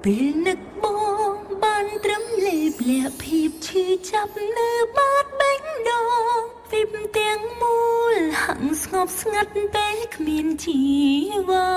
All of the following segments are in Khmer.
ពេលនឹកបងបានត្រឹមលេបលាក់ភាពឈឺចាប់នៅបាតបេះដូងវិបទាំងមូលហាំងស្ងប់ស្ងាត់ពេលគ្មានជីវ៉ា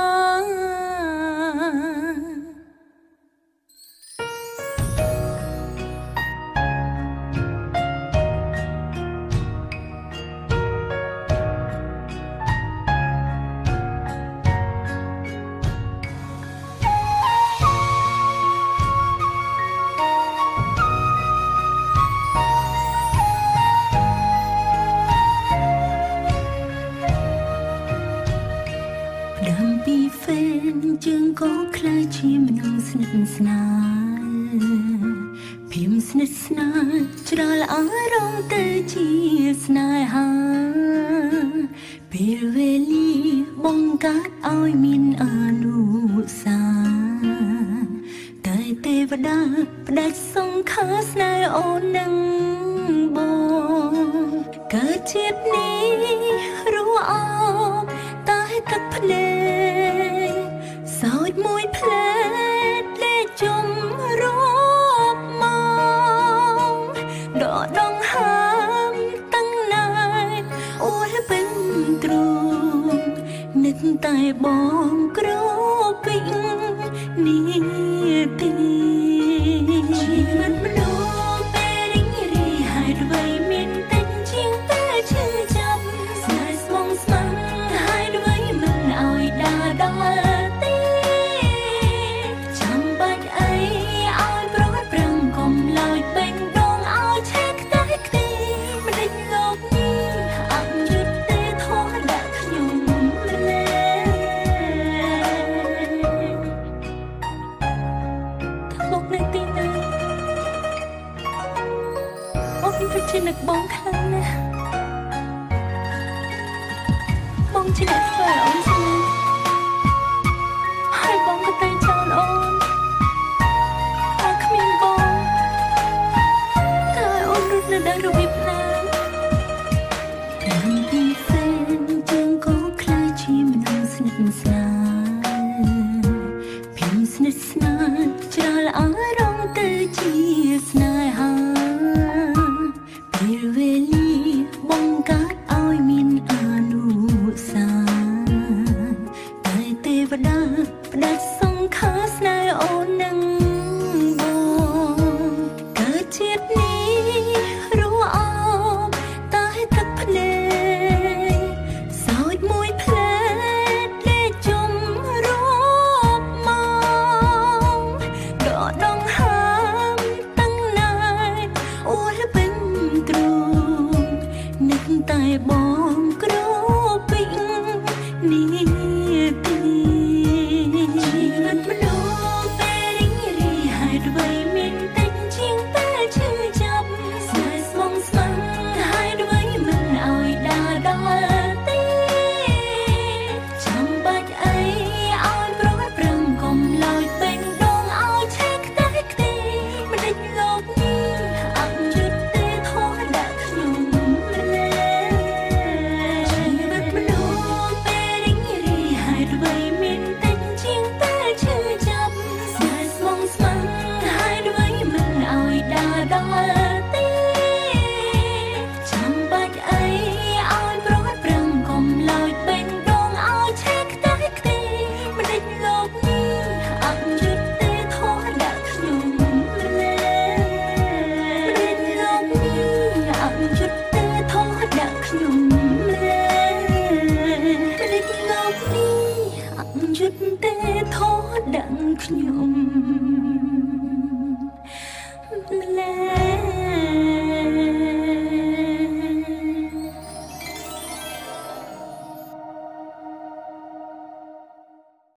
ដើមពីហ្វេនជើងក៏ខ្លាចជាមនុស្សស្និទ្ធស្នាលភៀមស្និទ្ធស្នាលច្រាលអារម្មណ៍ទៅជាស្នេហាពេលវេលាបង្កើតឲ្យមានអនុសាតែទេវតាផ្ដាច់សង្ខារស្នេហ៍អូននឹងបងកើតជាតិនេះរស់អោបតែទឹកភ្នែកសោចមួយផ្លែលេចជុំរាប់មកដកដងហើមតាំងណែអូលពេញទ្រូងនឹកតែបងគ្របវិញនេះទីជីវិតមនុស្សពេលរីងរីហើយអ្វីមានតែជាងតែឈឺចាប់ស្នេហ៍ស្មងស្មាំហើយអ្វីមិនឲ្យដើរដល់ទីចាំបាច់អីឲ្យប្រត់ប្រឹងកុំឡើយបេងដងឲ្យឆេះខ្ទេចខ្ទីមិនដេញលោកនេះអត់យុទ្ធទេធោះដាក់ខ្ញុំម្លេះថាមកនៅទីណាអូនពិតជានឹកបងខ្លាំងណាស់បងជាអ្នកធ្វើឲ្យអូនស្នេហ៍ហើយបងក៏តែងចោលអូនតែគ្មានបងតើអូនរត់នៅដល់របៀបណាតាមពីហ្វេនជើងក៏ខ្លាចជាមនុស្សស្និទ្ធស្នាលភៀមស្និទ្ធស្នាលច្រាលអារម្មណ៍ទៅជាស្នេហាពេលវេលាបង្កើតឲ្យមានអនុសាតែទេវតាផ្ដាច់សង្ខារស្នេហ៍អូននឹងបងកើតជាតិនេះរស់អោបតែទឹកភ្នែកសោចមួយផ្លែលេចជុំរាប់មកដកដងហើមតាំងណែអូលពេញទ្រូងនឹកតែបងគ្របវិញនេះទីជីវិតមនុស្សពេលរីងរីហើយអ្វីមានតែជាងតែឈឺចាប់ស្នេហ៍ស្មងស្មាំហើយអ្វីមិនឲ្យដើរដល់ទីចាំបាច់អីឲ្យប្រត់ប្រឹងកុំឡើយបេងដងឲ្យឆេះខ្ទេចខ្ទីមិនដេញលោកនេះអត់យុទ្ធទេធោះដាក់ខ្ញុំម្លេះជីវិតមនុស្សពេលរីងរីហើយអ្វីមានតែជាងតែឈឺចាប់ស្នេហ៍ស្មងស្មាំហើយអ្វីមិនឲ្យដើរដល់ទីចាំបាច់អីឲ្យប្រត់ប្រឹងកុំឡើយបេងដងឲ្យឆេះខ្ទេចខ្ទីមិនដេញលោកនេះអត់យុទ្ធទេធោះដាក់ខ្ញុំម្លេះមិនដេញលោកនេះអត់យុទ្ធទេធោះដាក់ខ្ញុំម្លេះមិនដេញលោកនេះអត់យុទ្ធទេធោះដាក់ខ្ញុំ